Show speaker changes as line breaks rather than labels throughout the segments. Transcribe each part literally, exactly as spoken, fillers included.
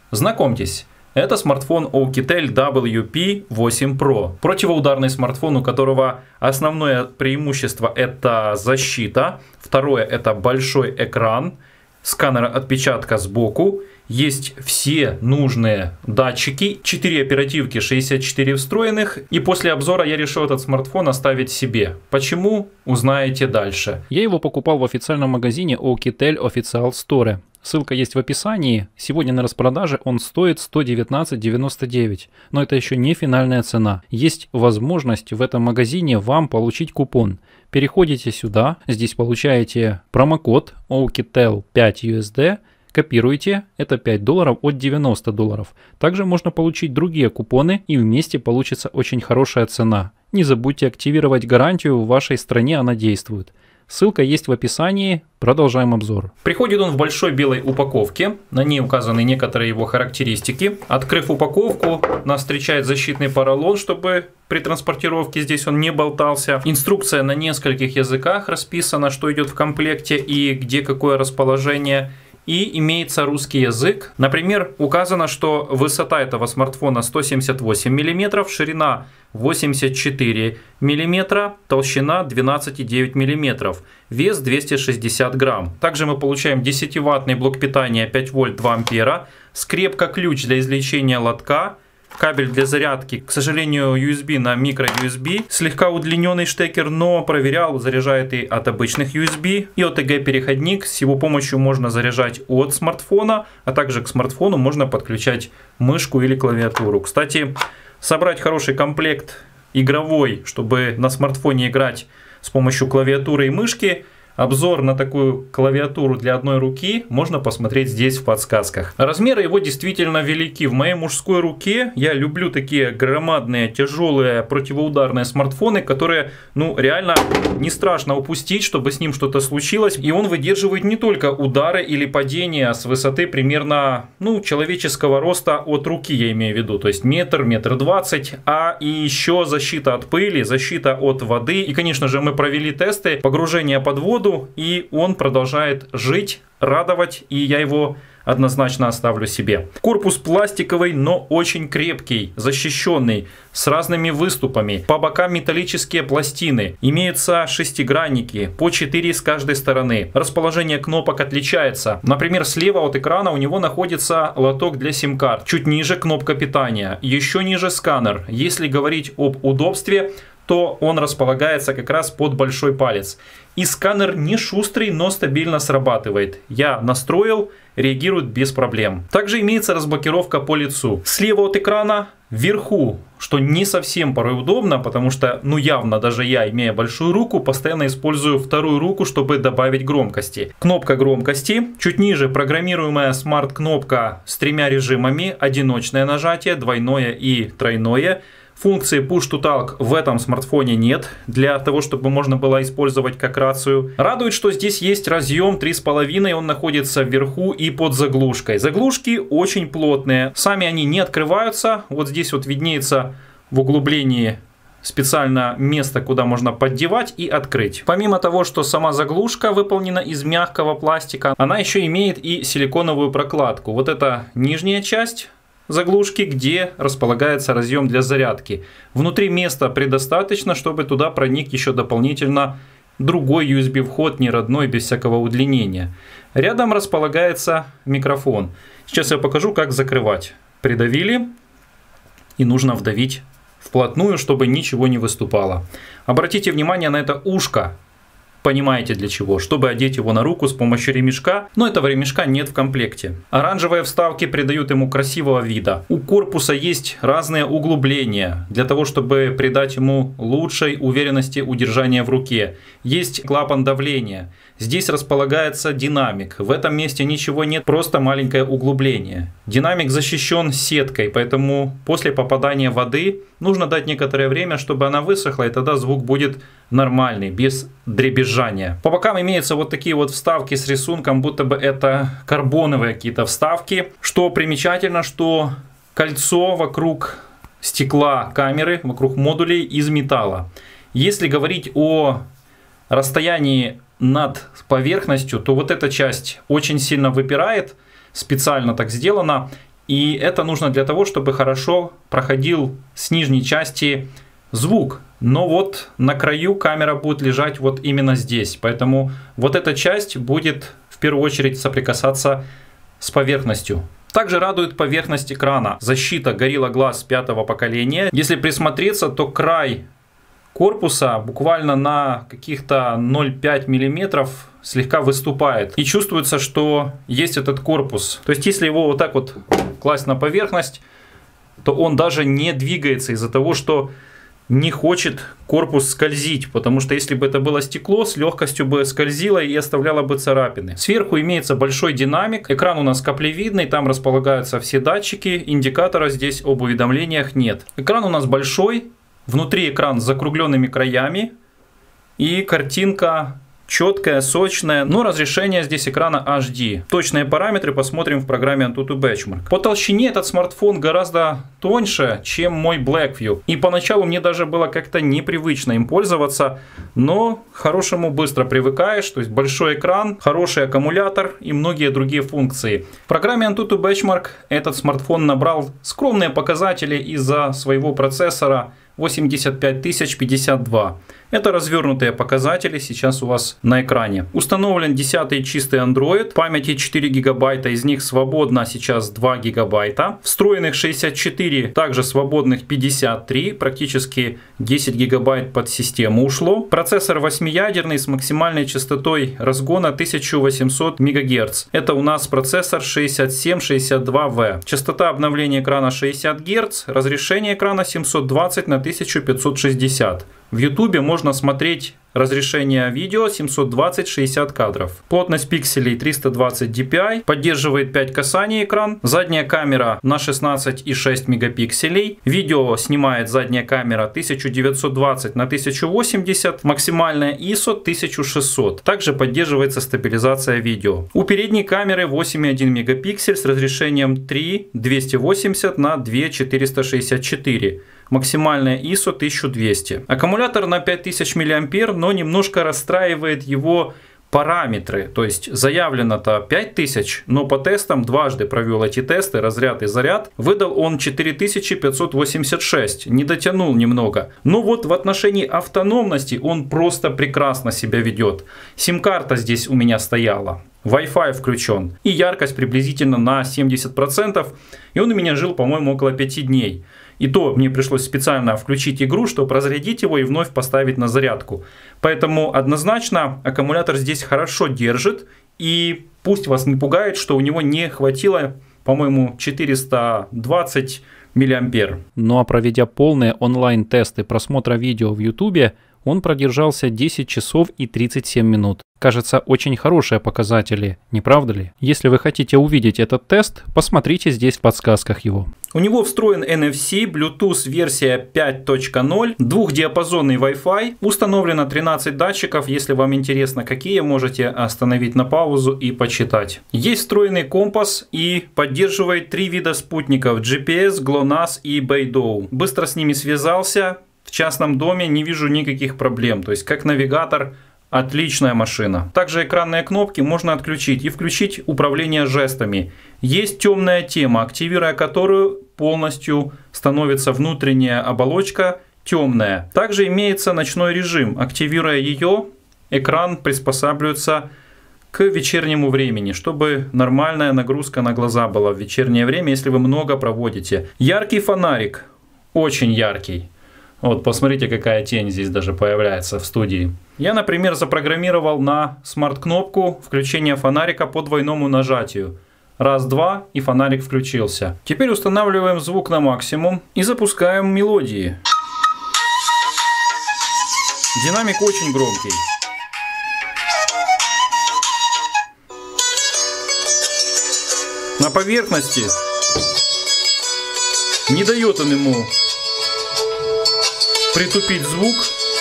Знакомьтесь, это смартфон Oukitel дабл ю пи восемь про. Противоударный смартфон, у которого основное преимущество это защита. Второе это большой экран, сканер отпечатка сбоку. Есть все нужные датчики, четыре оперативки, шестьдесят четыре встроенных. И после обзора я решил этот смартфон оставить себе. Почему? Узнаете дальше.
Я его покупал в официальном магазине Oukitel Official Store. Ссылка есть в описании. Сегодня на распродаже он стоит сто девятнадцать девяносто девять. Но это еще не финальная цена. Есть возможность в этом магазине вам получить купон. Переходите сюда. Здесь получаете промокод Oukitel пять ю эс ди. Копируйте, это пять долларов от девяноста долларов. Также можно получить другие купоны и вместе получится очень хорошая цена. Не забудьте активировать гарантию, в вашей стране она действует. Ссылка есть в описании. Продолжаем обзор.
Приходит он в большой белой упаковке. На ней указаны некоторые его характеристики. Открыв упаковку, нас встречает защитный поролон, чтобы при транспортировке здесь он не болтался. Инструкция на нескольких языках расписана, что идет в комплекте и где какое расположение. И имеется русский язык. Например, указано, что высота этого смартфона сто семьдесят восемь миллиметров, ширина восемьдесят четыре миллиметра, толщина двенадцать и девять миллиметров, вес двести шестьдесят грамм. Также мы получаем десятиваттный блок питания пять вольт два ампера, скрепка-ключ для извлечения лотка, кабель для зарядки, к сожалению, ю эс би на micro ю эс би, слегка удлиненный штекер, но проверял, заряжает и от обычных ю эс би, и о тэ гэ переходник, с его помощью можно заряжать от смартфона, а также к смартфону можно подключать мышку или клавиатуру. Кстати, собрать хороший комплект игровой, чтобы на смартфоне играть с помощью клавиатуры и мышки, обзор на такую клавиатуру для одной руки можно посмотреть здесь в подсказках. Размеры его действительно велики. В моей мужской руке я люблю такие громадные, тяжелые противоударные смартфоны, которые, ну, реально не страшно упустить, чтобы с ним что-то случилось. И он выдерживает не только удары или падения с высоты примерно, ну, человеческого роста от руки, я имею в виду. То есть метр, метр двадцать, а и еще защита от пыли, защита от воды. И, конечно же, мы провели тесты погружения под воду. И он продолжает жить, радовать, и я его однозначно оставлю себе. Корпус пластиковый, но очень крепкий, защищенный, с разными выступами. По бокам металлические пластины. Имеются шестигранники, по четыре с каждой стороны. Расположение кнопок отличается. Например, слева от экрана у него находится лоток для сим-карт. Чуть ниже кнопка питания. Еще ниже сканер. Если говорить об удобстве, то он располагается как раз под большой палец. И сканер не шустрый, но стабильно срабатывает. Я настроил, реагирует без проблем. Также имеется разблокировка по лицу. Слева от экрана, вверху, что не совсем порой удобно, потому что, ну явно, даже я, имея большую руку, постоянно использую вторую руку, чтобы добавить громкости. Кнопка громкости. Чуть ниже программируемая смарт-кнопка с тремя режимами. Одиночное нажатие, двойное и тройное. Функции Push to Talk в этом смартфоне нет, для того, чтобы можно было использовать как рацию. Радует, что здесь есть разъем три с половиной, он находится вверху и под заглушкой. Заглушки очень плотные, сами они не открываются. Вот здесь вот виднеется в углублении специально место, куда можно поддевать и открыть. Помимо того, что сама заглушка выполнена из мягкого пластика, она еще имеет и силиконовую прокладку. Вот это нижняя часть заглушки, где располагается разъем для зарядки. Внутри места предостаточно, чтобы туда проник еще дополнительно другой ю эс би вход, не родной, без всякого удлинения. Рядом располагается микрофон. Сейчас я покажу, как закрывать. Придавили, и нужно вдавить вплотную, чтобы ничего не выступало. Обратите внимание на это ушко. Понимаете для чего? Чтобы одеть его на руку с помощью ремешка, но этого ремешка нет в комплекте. Оранжевые вставки придают ему красивого вида. У корпуса есть разные углубления для того, чтобы придать ему лучшей уверенности удержания в руке. Есть клапан давления. Здесь располагается динамик. В этом месте ничего нет, просто маленькое углубление. Динамик защищен сеткой, поэтому после попадания воды нужно дать некоторое время, чтобы она высохла, и тогда звук будет нормальный, без дребезжания. По бокам имеются вот такие вот вставки с рисунком, будто бы это карбоновые какие-то вставки. Что примечательно, что кольцо вокруг стекла камеры, вокруг модулей из металла. Если говорить о расстоянии над поверхностью, то вот эта часть очень сильно выпирает, специально так сделано. И это нужно для того, чтобы хорошо проходил с нижней части звук. Но вот на краю камера будет лежать вот именно здесь. Поэтому вот эта часть будет в первую очередь соприкасаться с поверхностью. Также радует поверхность экрана. Защита Gorilla Glass пятого поколения. Если присмотреться, то край корпуса буквально на каких-то ноль целых пять миллиметров слегка выступает. И чувствуется, что есть этот корпус. То есть если его вот так вот класть на поверхность, то он даже не двигается из-за того, что не хочет корпус скользить, потому что если бы это было стекло, с легкостью бы скользило и оставляло бы царапины. Сверху имеется большой динамик, экран у нас каплевидный, там располагаются все датчики, индикатора здесь об уведомлениях нет. Экран у нас большой, внутри экран с закругленными краями и картинка четкая, сочная, но разрешение здесь экрана эйч ди. Точные параметры посмотрим в программе AnTuTu Benchmark. По толщине этот смартфон гораздо тоньше, чем мой Blackview. И поначалу мне даже было как-то непривычно им пользоваться, но к хорошему быстро привыкаешь. То есть большой экран, хороший аккумулятор и многие другие функции. В программе AnTuTu Benchmark этот смартфон набрал скромные показатели из-за своего процессора восемьдесят пять тысяч пятьдесят два. Это развернутые показатели сейчас у вас на экране. Установлен десятый чистый Android, памяти четыре гигабайта, из них свободно сейчас два гигабайта. Встроенных шестьдесят четыре, также свободных пятьдесят три, практически десять гигабайт под систему ушло. Процессор восьмиядерный с максимальной частотой разгона тысяча восемьсот мегагерц. Это у нас процессор шестьдесят семь шестьдесят два вэ. Частота обновления экрана шестьдесят герц, разрешение экрана семьсот двадцать на тысячу пятьсот шестьдесят. В YouTube можно смотреть разрешение видео семьсот двадцать шестьдесят кадров. Плотность пикселей триста двадцать ди пи ай. Поддерживает пять касаний экран. Задняя камера на шестнадцать и шесть мегапикселей. Видео снимает задняя камера тысяча девятьсот двадцать на тысячу восемьдесят. Максимальная ай эс о тысяча шестьсот. Также поддерживается стабилизация видео. У передней камеры восемь и один мегапиксель с разрешением три двести восемьдесят на два четыреста шестьдесят четыре. Максимальная ай эс о тысяча двести. Аккумулятор на пять тысяч миллиампер, но немножко расстраивает его параметры. То есть заявлено-то пять тысяч, но по тестам дважды провел эти тесты, разряд и заряд. Выдал он четыре тысячи пятьсот восемьдесят шесть. Не дотянул немного. Но вот в отношении автономности он просто прекрасно себя ведет. Сим-карта здесь у меня стояла. Wi-Fi включен. И яркость приблизительно на семьдесят процентов. И он у меня жил, по-моему, около пяти дней. И то мне пришлось специально включить игру, чтобы разрядить его и вновь поставить на зарядку. Поэтому однозначно аккумулятор здесь хорошо держит. И пусть вас не пугает, что у него не хватило, по-моему, четыреста двадцать миллиампер.
Ну а проведя полные онлайн-тесты просмотра видео в YouTube, он продержался десять часов и тридцать семь минут. Кажется, очень хорошие показатели, не правда ли? Если вы хотите увидеть этот тест, посмотрите здесь в подсказках его.
У него встроен эн эф си, Bluetooth версия пять точка ноль, двухдиапазонный Wi-Fi, установлено тринадцать датчиков, если вам интересно какие, можете остановить на паузу и почитать. Есть встроенный компас и поддерживает три вида спутников: джи пи эс, глонасс и Beidou. Быстро с ними связался, в частном доме не вижу никаких проблем, то есть как навигатор отличная машина. Также экранные кнопки можно отключить и включить управление жестами. Есть темная тема, активируя которую полностью становится внутренняя оболочка темная. Также имеется ночной режим. Активируя ее, экран приспосабливается к вечернему времени, чтобы нормальная нагрузка на глаза была в вечернее время, если вы много проводите. Яркий фонарик, очень яркий. Вот, посмотрите, какая тень здесь даже появляется в студии. Я, например, запрограммировал на смарт-кнопку включения фонарика по двойному нажатию. Раз, два, и фонарик включился. Теперь устанавливаем звук на максимум и запускаем мелодии. Динамик очень громкий. На поверхности не дает он ему притупить звук.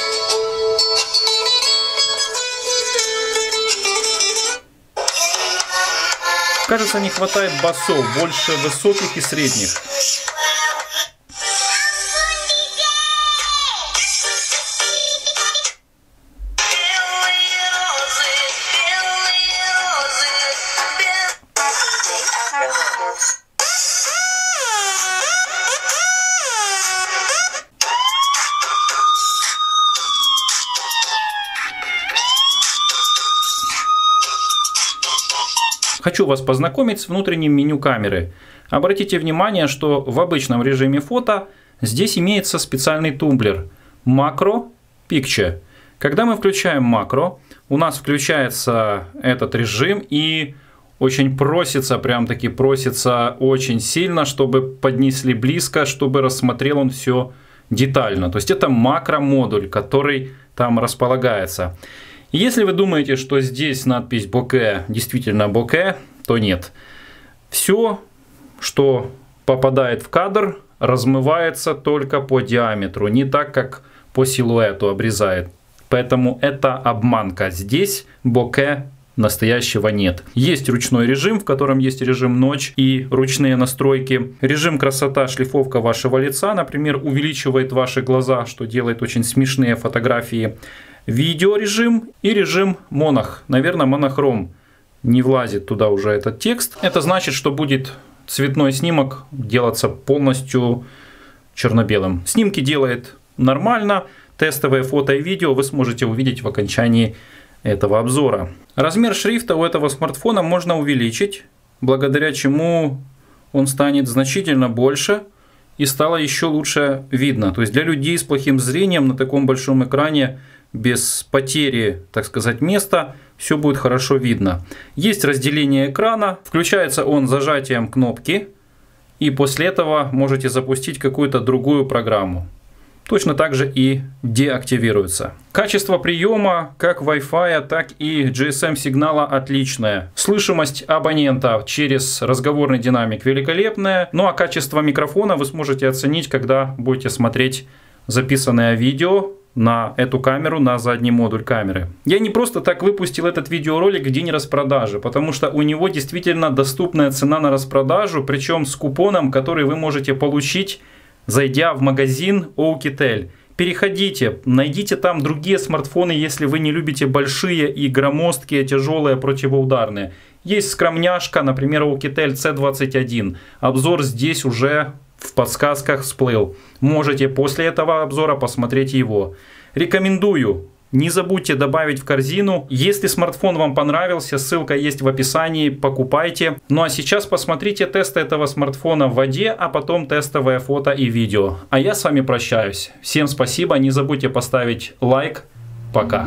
Кажется, не хватает басов, больше высоких и средних. Хочу вас познакомить с внутренним меню камеры. Обратите внимание, что в обычном режиме фото здесь имеется специальный тумблер Macro Picture. Когда мы включаем макро, у нас включается этот режим и очень просится, прям таки просится очень сильно, чтобы поднесли близко, чтобы рассмотрел он все детально. То есть это макро-модуль, который там располагается. И если вы думаете, что здесь надпись Bokeh действительно Bokeh, то нет. Все, что попадает в кадр, размывается только по диаметру, не так, как по силуэту обрезает. Поэтому это обманка. Здесь Bokeh настоящего нет. Есть ручной режим, в котором есть режим ночь и ручные настройки. Режим красота, шлифовка вашего лица, например, увеличивает ваши глаза, что делает очень смешные фотографии. Видеорежим и режим монох, наверное, монохром. Не влазит туда уже этот текст. Это значит, что будет цветной снимок делаться полностью черно-белым. Снимки делает нормально. Тестовые фото и видео вы сможете увидеть в окончании этого обзора. Размер шрифта у этого смартфона можно увеличить, благодаря чему он станет значительно больше и стало еще лучше видно. То есть для людей с плохим зрением на таком большом экране без потери, так сказать, места все будет хорошо видно. Есть разделение экрана, включается он зажатием кнопки, и после этого можете запустить какую-то другую программу. Точно так же и деактивируется. Качество приема как Wi-Fi, так и джи эс эм сигнала отличное. Слышимость абонента через разговорный динамик великолепная. Ну а качество микрофона вы сможете оценить, когда будете смотреть записанное видео на эту камеру, на задний модуль камеры. Я не просто так выпустил этот видеоролик в день распродажи, потому что у него действительно доступная цена на распродажу, причем с купоном, который вы можете получить, зайдя в магазин Oukitel. Переходите, найдите там другие смартфоны, если вы не любите большие и громоздкие, тяжелые, противоударные. Есть скромняшка, например, Oukitel си двадцать один. Обзор здесь уже в подсказках всплыл. Можете после этого обзора посмотреть его. Рекомендую. Не забудьте добавить в корзину. Если смартфон вам понравился, ссылка есть в описании, покупайте. Ну а сейчас посмотрите тесты этого смартфона в воде, а потом тестовое фото и видео. А я с вами прощаюсь. Всем спасибо, не забудьте поставить лайк. Пока.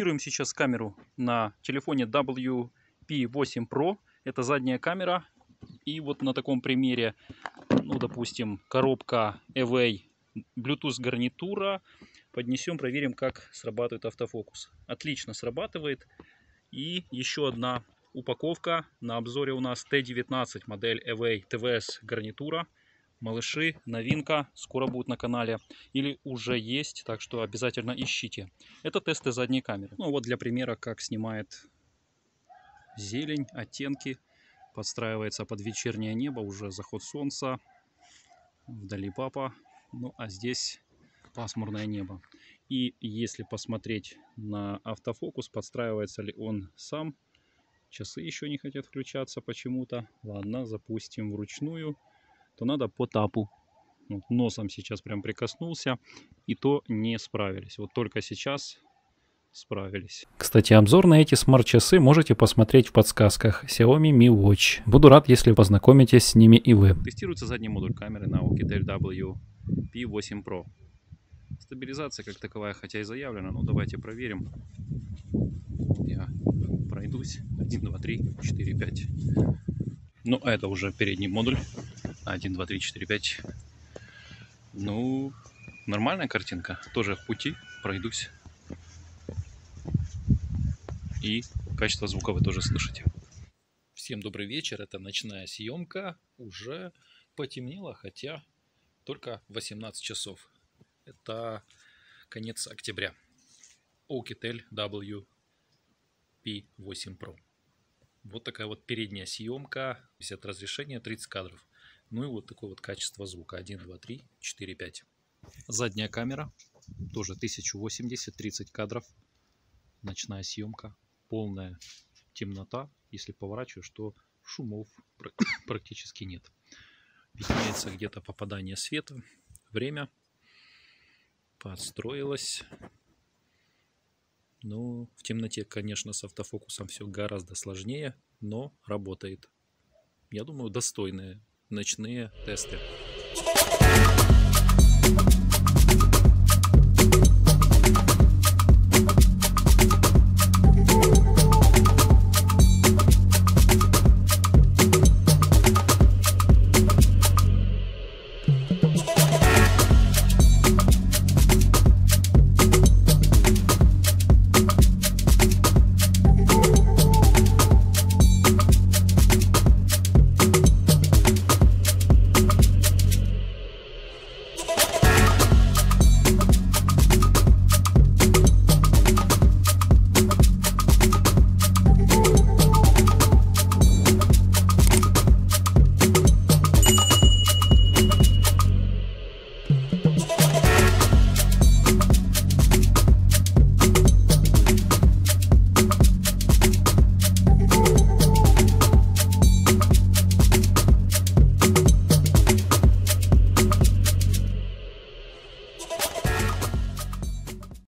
Тестируем сейчас камеру на телефоне дабл ю пи восемь про. Это задняя камера. И вот на таком примере, ну, допустим, коробка Away, Bluetooth гарнитура. Поднесем, проверим, как срабатывает автофокус. Отлично срабатывает. И еще одна упаковка. На обзоре у нас тэ девятнадцать, модель Away ти ви эс гарнитура. Малыши, новинка, скоро будет на канале. Или уже есть, так что обязательно ищите. Это тесты задней камеры. Ну вот для примера, как снимает зелень, оттенки. Подстраивается под вечернее небо, уже заход солнца. Вдали папа. Ну а здесь пасмурное небо. И если посмотреть на автофокус, подстраивается ли он сам. Часы еще не хотят включаться почему-то. Ладно, запустим вручную. То надо по тапу. Вот носом сейчас прям прикоснулся, и то не справились. Вот только сейчас справились. Кстати, обзор на эти смарт-часы можете посмотреть в подсказках Xiaomi Mi Watch. Буду рад, если познакомитесь с ними и вы. Тестируется задний модуль камеры на Oukitel дабл ю пи восемь про. Стабилизация как таковая, хотя и заявлена, но давайте проверим. Я пройдусь. один, два, три, четыре, пять. Ну, а это уже передний модуль. один, два, три, четыре, пять. Ну, нормальная картинка. Тоже в пути. Пройдусь. И качество звука вы тоже слышите. Всем добрый вечер. Это ночная съемка. Уже потемнело, хотя только восемнадцать часов. Это конец октября. Oukitel дабл ю пи восемь про. Вот такая вот передняя съемка, пятьдесят разрешения, тридцать кадров. Ну и вот такое вот качество звука. один, два, три, четыре, пять. Задняя камера. Тоже тысяча восемьдесят, тридцать кадров. Ночная съемка. Полная темнота. Если поворачиваешь, то шумов практически нет. Виднеется где-то попадание света. Время. Подстроилось. Ну, в темноте, конечно, с автофокусом все гораздо сложнее, но работает. Я думаю, достойные ночные тесты.